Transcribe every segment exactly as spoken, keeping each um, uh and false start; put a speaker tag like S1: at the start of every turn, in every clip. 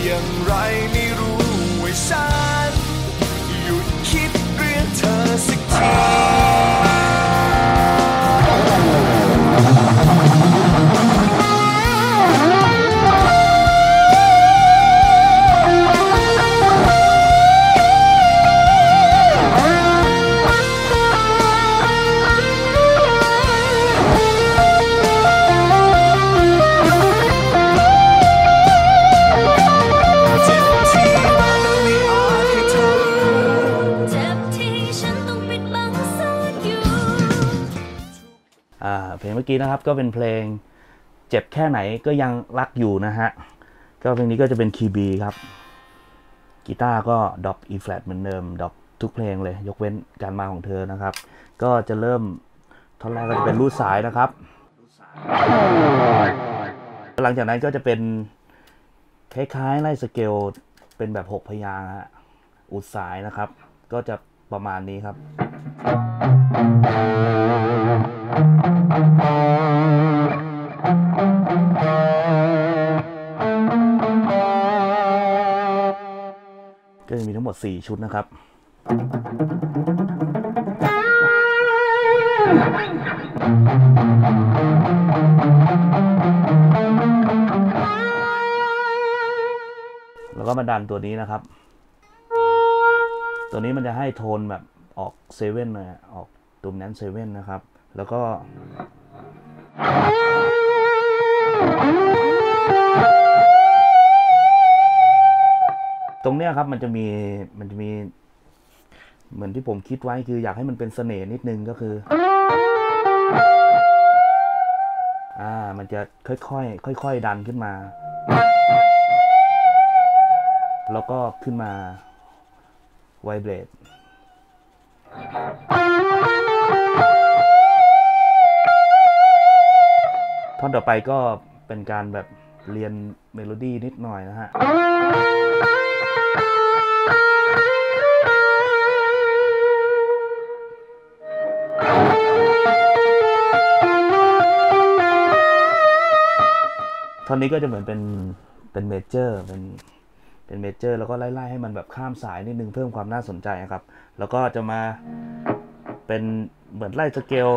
S1: อย่างไรไม่รู้ไว้ฉันหยุดคิดเรื่องเธอสักที
S2: เพลงเมื่อกี้นะครับก็เป็นเพลงเจ็บแค่ไหนก็ยังรักอยู่นะฮะก็เพลงนี้ก็จะเป็นคีย์ B ครับกีตาร์ก็ดรอป E flat เหมือนเดิมดรอปทุกเพลงเลยยกเว้นการมาของเธอนะครับก็จะเริ่มท่อนแรกก็จะเป็นรูดสายนะครับหลังจากนั้นก็จะเป็นคล้ายๆไล่สเกลเป็นแบบหกพยางค์ฮะอุดสายนะครับก็จะประมาณนี้ครับก็จะมีทั้งหมดสี่ชุดนะครับแล้วก็มาดันตัวนี้นะครับตัวนี้มันจะให้โทนแบบออกเซเว่นเลยออกตุ่มแนนเซเว่นนะครับแล้วก็ตรงเนี้ยครับมันจะมีมันจะมีเหมือนที่ผมคิดไว้คืออยากให้มันเป็นเสน่ห์นิดนึงก็คืออ่ามันจะค่อยๆค่อยๆดันขึ้นมาแล้วก็ขึ้นมาไวเบรดท่อนต่อไปก็เป็นการแบบเรียนเมโลดี้นิดหน่อยนะฮะท่อนนี้ก็จะเหมือนเป็นเป็นเมเจอร์เป็นเป็นเมเจอร์แล้วก็ไล่ๆให้มันแบบข้ามสายนิดนึงเพิ่มความน่าสนใจครับแล้วก็จะมาเป็นเหมือนไล่สเกล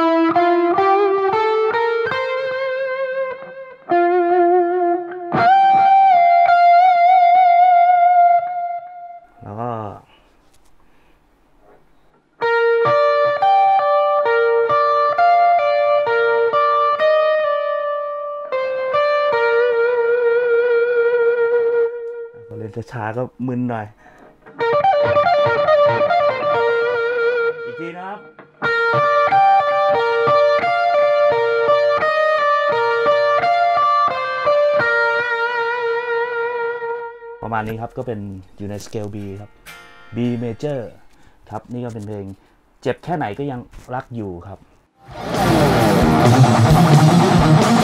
S2: แล้วก็เล่นช้าๆก็มึนหน่อยอีกทีนะครับประมาณนี้ครับก็เป็นอยู่ในสเกล B ครับ B major ครับนี่ก็เป็นเพลงเจ็บแค่ไหนก็ยังรักอยู่ครับ